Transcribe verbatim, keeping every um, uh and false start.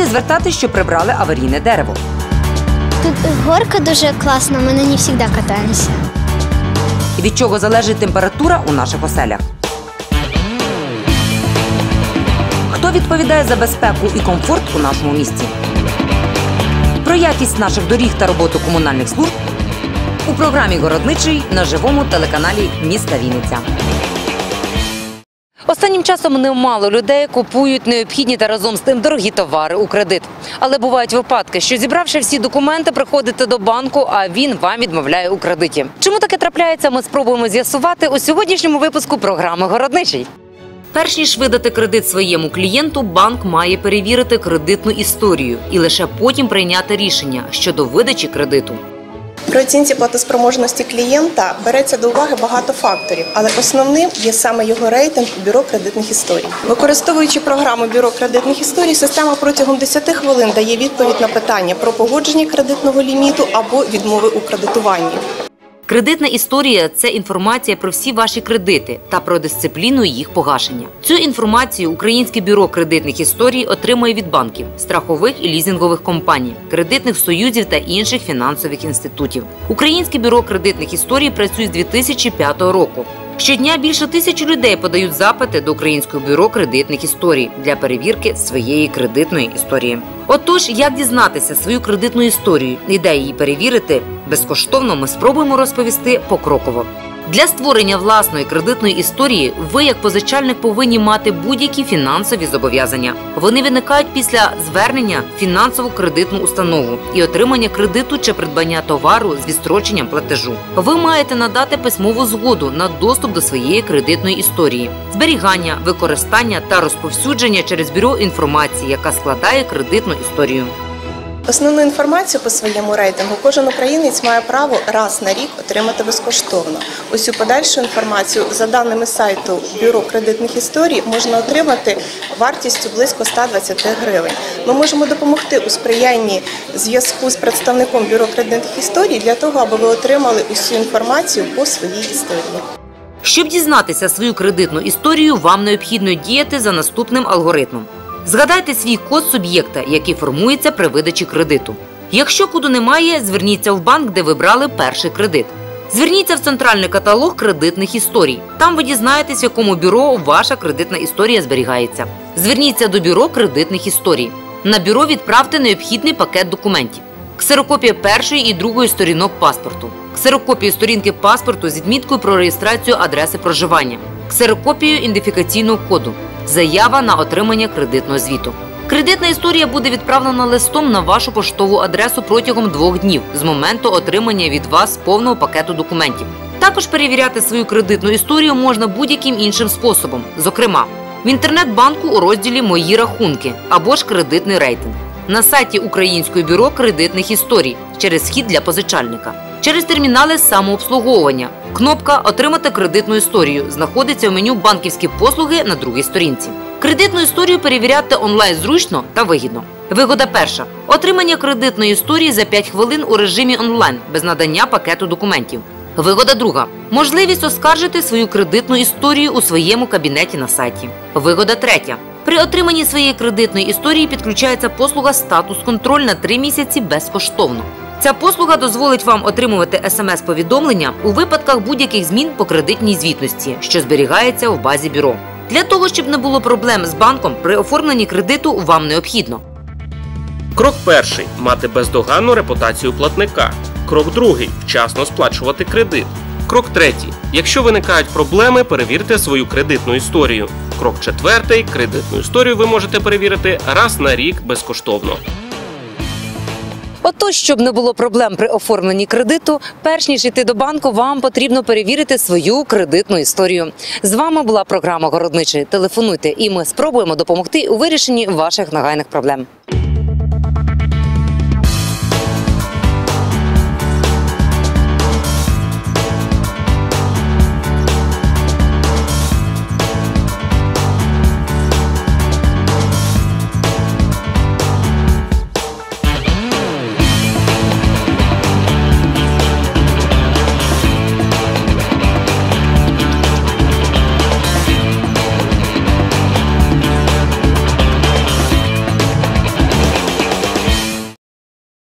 звертатись, що прибрали аварійне дерево. Тут горка дуже класна, ми на ній завжди катаємося. Від чого залежить температура у наших оселях? Хто відповідає за безпеку і комфорт у нашому місті? Про якість наших доріг та роботу комунальних служб у програмі «Городничий» на живому телеканалі міста Вінниця. Останнім часом немало людей купують необхідні та разом з тим дорогі товари у кредит. Але бувають випадки, що зібравши всі документи, приходите до банку, а він вам відмовляє у кредиті. Чому таке трапляється, ми спробуємо з'ясувати у сьогоднішньому випуску програми «Городничий». Перш ніж видати кредит своєму клієнту, банк має перевірити кредитну історію і лише потім прийняти рішення щодо видачі кредиту. При оцінці платоспроможності клієнта береться до уваги багато факторів, але основним є саме його рейтинг у Бюро кредитних історій. Використовуючи програму Бюро кредитних історій, система протягом десяти хвилин дає відповідь на питання про погодження кредитного ліміту або відмови у кредитуванні. Кредитна історія – це інформація про всі ваші кредити та про дисципліну їх погашення. Цю інформацію Українське бюро кредитних історій отримує від банків, страхових і лізингових компаній, кредитних союзів та інших фінансових інститутів. Українське бюро кредитних історій працює з дві тисячі п'ятого року. Щодня більше тисячі людей подають запити до Українського бюро кредитних історій для перевірки своєї кредитної історії. Отож, як дізнатися свою кредитну історію і де її перевірити, безкоштовно ми спробуємо розповісти покроково. Для створення власної кредитної історії ви, як позичальник, повинні мати будь-які фінансові зобов'язання. Вони виникають після звернення в фінансову кредитну установу і отримання кредиту чи придбання товару з відстроченням платежу. Ви маєте надати письмову згоду на доступ до своєї кредитної історії, зберігання, використання та розповсюдження через бюро інформації, яка складає кредитну історію. Основну інформацію по своєму рейтингу кожен українець має право раз на рік отримати безкоштовно. Усю подальшу інформацію за даними сайту Бюро кредитних історій можна отримати вартістю близько ста двадцяти гривень. Ми можемо допомогти у сприянні зв'язку з представником Бюро кредитних історій для того, аби ви отримали усю інформацію по своїй історії. Щоб дізнатися свою кредитну історію, вам необхідно діяти за наступним алгоритмом. Згадайте свій код суб'єкта, який формується при видачі кредиту. Якщо коду немає, зверніться в банк, де ви брали перший кредит. Зверніться в центральний каталог кредитних історій. Там ви дізнаєтесь, в якому бюро ваша кредитна історія зберігається. Зверніться до Бюро кредитних історій. На бюро відправте необхідний пакет документів. Ксерокопія першої і другої сторінок паспорту. Ксерокопію сторінки паспорту з відміткою про реєстрацію адреси проживання. Ксерокопію ідентифікаційного коду. Заява на отримання кредитного звіту. Кредитна історія буде відправлена листом на вашу поштову адресу протягом двох днів з моменту отримання від вас повного пакету документів. Також перевіряти свою кредитну історію можна будь-яким іншим способом, зокрема, в інтернет-банку у розділі «Мої рахунки» або ж «Кредитний рейтинг», на сайті Українського бюро кредитних історій через вхід для позичальника, через термінали самообслуговування. Кнопка «Отримати кредитну історію» знаходиться в меню «Банківські послуги» на другій сторінці. Кредитну історію перевіряти онлайн зручно та вигідно. Вигода перша. Отримання кредитної історії за п'ять хвилин у режимі онлайн, без надання пакету документів. Вигода друга. Можливість оскаржити свою кредитну історію у своєму кабінеті на сайті. Вигода третя. При отриманні своєї кредитної історії підключається послуга «Статус-контроль» на три місяці безкоштовно. Ця послуга дозволить вам отримувати смс-повідомлення у випадках будь-яких змін по кредитній звітності, що зберігається в базі бюро. Для того, щоб не було проблем з банком, при оформленні кредиту вам необхідно. Крок перший – мати бездоганну репутацію платника. Крок другий – вчасно сплачувати кредит. Крок третій – якщо виникають проблеми, перевірте свою кредитну історію. Крок четвертий – кредитну історію ви можете перевірити раз на рік безкоштовно. Отож, щоб не було проблем при оформленні кредиту, перш ніж йти до банку, вам потрібно перевірити свою кредитну історію. З вами була програма «Городничий». Телефонуйте, і ми спробуємо допомогти у вирішенні ваших нагальних проблем.